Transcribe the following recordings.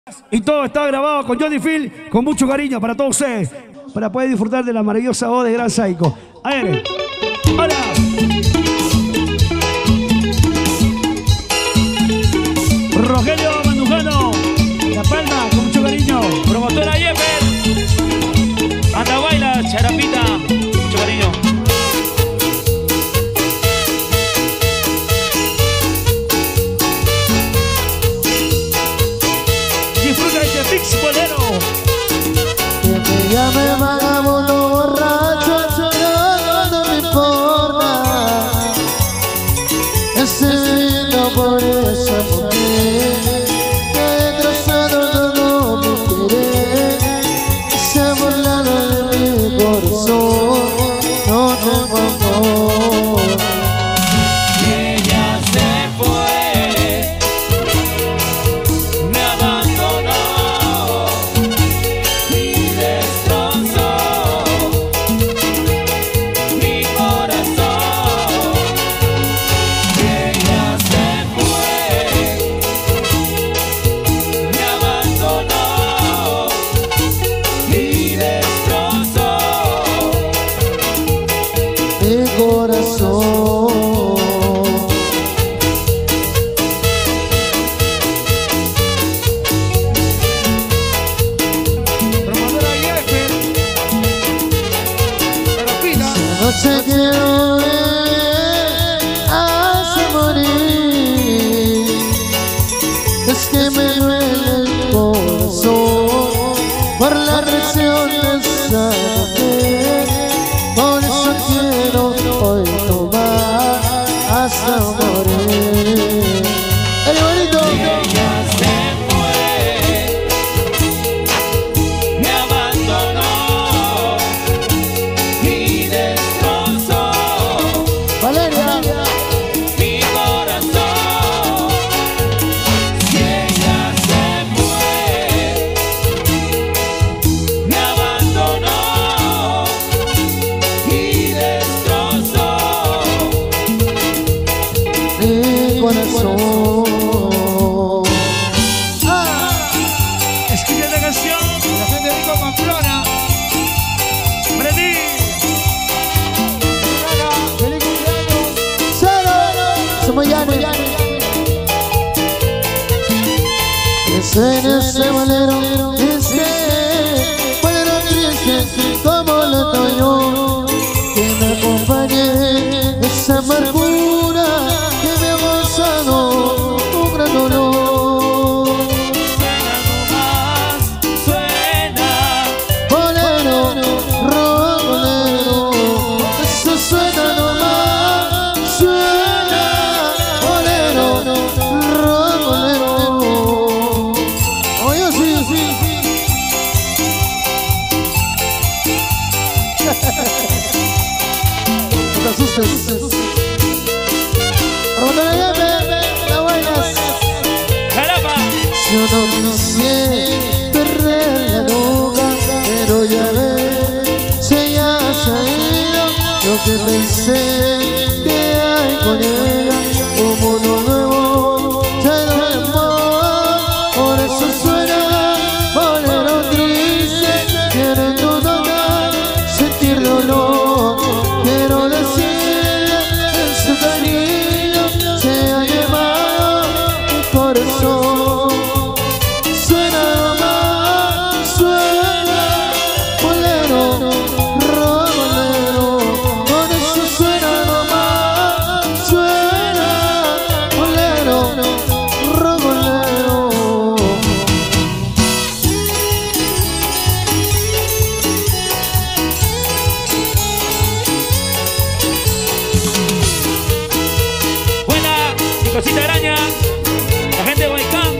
Y todo está grabado con Johnny Phil, con mucho cariño para todos ustedes, para poder disfrutar de la maravillosa voz de Gran Psycho. A ver, hola. Rogelio Mandujano, La Palma, con mucho cariño. Promotora Yeper, Andahuayla, Charapita, mucho cariño. Disfruta de este Pix Bolero. Que me llame vagabundo borracho, no me importa. Ese vino por esa mujer que he trazado todo mi querer. Se ha burlado de mi corazón, no tengo amor. Ella se fue, me abandonó y destrozó mi corazón. Ella se fue, me abandonó y destrozó Mi corazón. Promotora Yeper, Charapita. No te quiero ver hasta morir. Es que me duele el corazón por la traición de esa mujer. Por eso quiero hoy tomar hasta morir. ¡El bonito! Ella se fue, me abandonó y destrozó Valeria. mi corazón. Si ella se fue, me abandonó y destrozó Mi corazón. Escribe la canción la Federico Pamplona. Freddy. ¡Feliz cumpleaños! ¡Cero! Somos Yane. Que suene ese bolero triste, bolero triste como el otoño. Que me acompañe esa amargura que me ha causado un gran dolor. Suena nomás, suena. Bolero, bolero, eso suena nomás, suena. Bolero, bolero. Oye, sí, sí. No te asustes. Promotora Yeper, la buenas. Caramba. Yo no quisiera perderla nunca, pero ya ves, si ella se ha ido, lo que pensé que hay con ella, un mundo nuevo, lleno de amor. Por eso suena bolero triste, quiero en tu tocar sentir dolor. Quiero decirle en su cariño se ha llevado mi corazón. Suena más, suena bolero, bolero. Por eso suena nomás, suena bolero, bolero. Buena, mi cosita araña. La gente de Huaycán.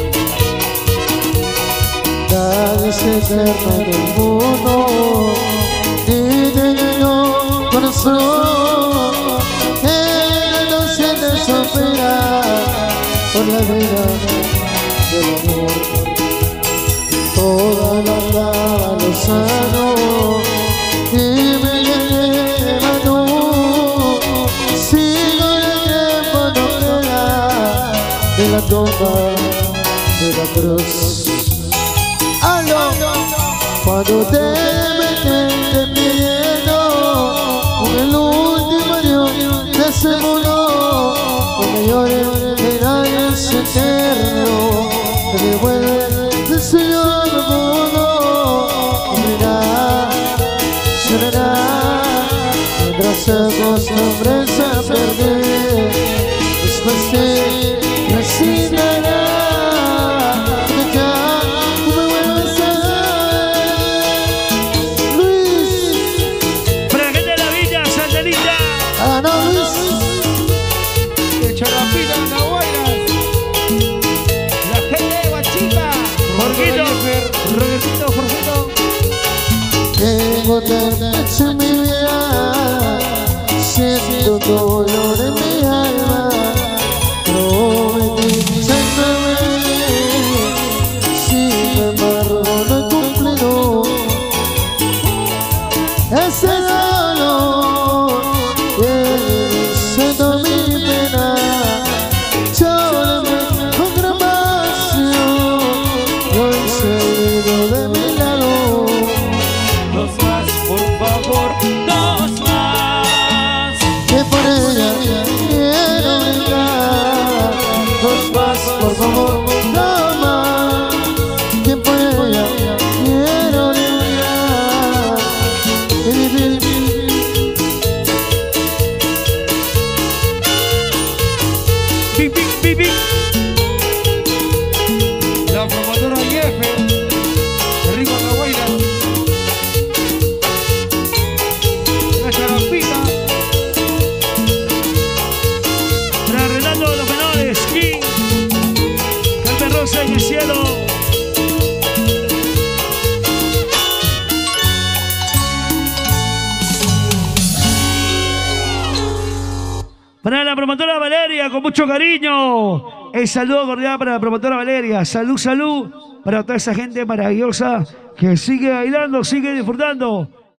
Nadie es eterno en el mundo, y te llenó corazón. Él no siente superar por la vida del amor. Toda la lava lo sano y me lleva tú. Sigo el tiempo no queda de la tumba de la cruz. Aló, cuando te metes despidiendo con el último adiós de ese mundo, no me llores, que nadie es eterno, que me vuelve del Señor al mundo. Mirá, llorará, mientras se acostumbres a perder, después te resignará. Tengo tantas en mi vida, siento dolor en mi alma, prometíndome, sin embargo no he cumplido ese dolor que siento mi pena. Llórame con gran pasión, yo he salido de mi lado. Dos más, Que por ella quiero brincar. Dos más, por favor, no más. Que por ella quiero brincar. Pip, pip, pip, pip. La promotora Jefe de Rico La Guaira. Para Renando de los Menores, King, Carmen Rosa en el cielo. Para la promotora Valeria, con mucho cariño. El saludo cordial para la promotora Valeria. Salud, salud para toda esa gente maravillosa que sigue bailando, sigue disfrutando.